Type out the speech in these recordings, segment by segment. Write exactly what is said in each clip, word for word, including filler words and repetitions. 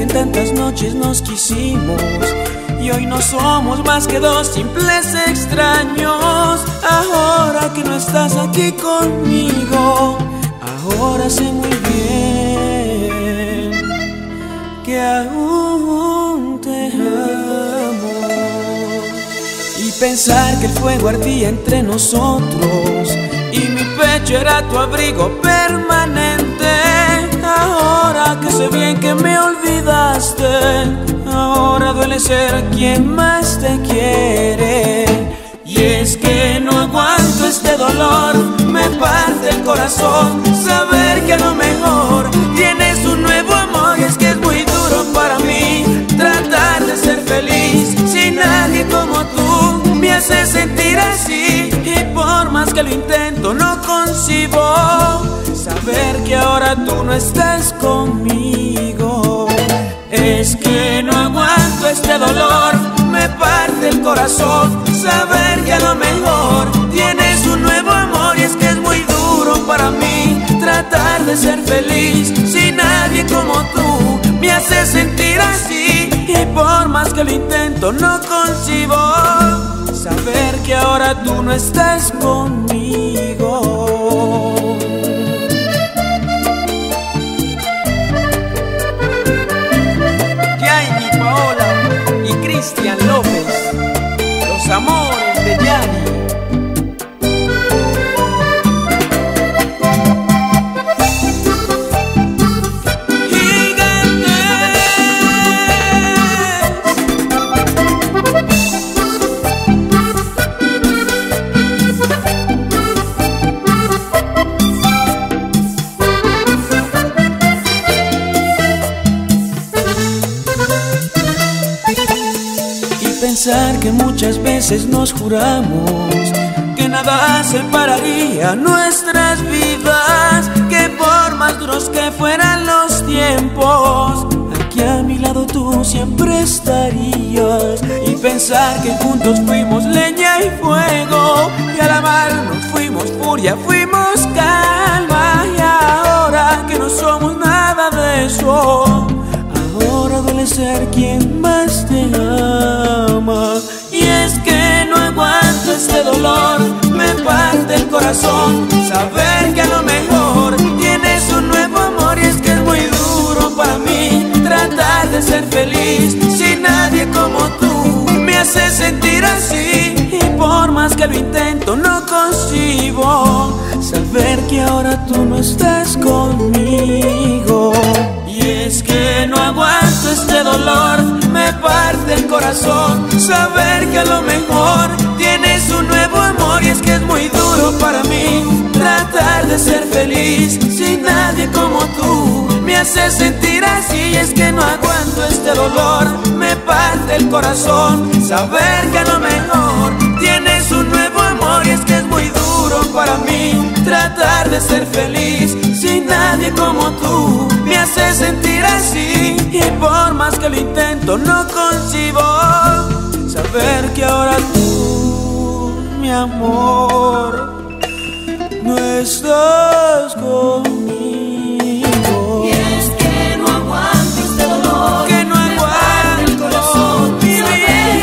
que en tantas noches nos quisimos y hoy no somos más que dos simples extraños. Ahora que no estás aquí conmigo, ahora sé muy bien que aún te amo. Y pensar que el fuego ardía entre nosotros y mi pecho era tu abrigo permanente. Ahora que sé bien que me olvidaste, ahora duele ser quien más te quiere. Y es que no aguanto este dolor, me parte el corazón saber que a lo mejor tienes un nuevo amor. Y es que es muy duro para mí tratar de ser feliz si nadie como tú me hace sentir así. Y por más que lo intento no concibo saber que ahora tú no estás conmigo. Es que no aguanto este dolor, me parte el corazón saber que a lo mejor tienes un nuevo amor. Y es que es muy duro para mí tratar de ser feliz si nadie como tú me hace sentir así. Y por más que lo intento no concibo saber que ahora tú no estás conmigo. Yanni Paola y Cristian López, los amores de Yanni. Pensar que muchas veces nos juramos que nada separaría nuestras vidas, que por más duros que fueran los tiempos, aquí a mi lado tú siempre estarías. Y pensar que juntos fuimos leña y fuego, y al amarnos fuimos furia, fuimos calma. Y ahora que no somos nada de eso, ahora duele ser quien más te ama. Y es que no aguanto este dolor, me parte el corazón saber que a lo mejor tienes un nuevo amor. Y es que es muy duro para mí tratar de ser feliz si nadie como tú me hace sentir así. Y por más que lo intento no concibo saber que ahora tú no estás conmigo. Y es que no aguanto este dolor, me parte el corazón saber que a lo mejor tienes un nuevo amor. Y es que es muy duro para mí tratar de ser feliz si nadie como tú me hace sentir así. Y es que no aguanto este dolor, me parte el corazón saber que a lo mejor tienes un nuevo amor. Y es que es muy duro para mí tratar de ser feliz si nadie como tú me hace sentir así. Y por más que lo intento no concibo saber que ahora tú, mi amor, no estás conmigo. Y es que no aguanto este dolor, que no aguanto el corazón mi vida,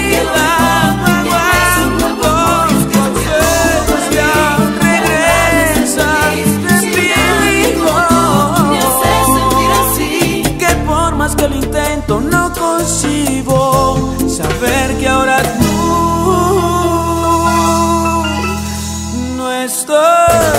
no aguanto tu ausencia. Regresa, respiro. me hace sentir así. Que por más que lo intento no concibo saber que ahora tú no estás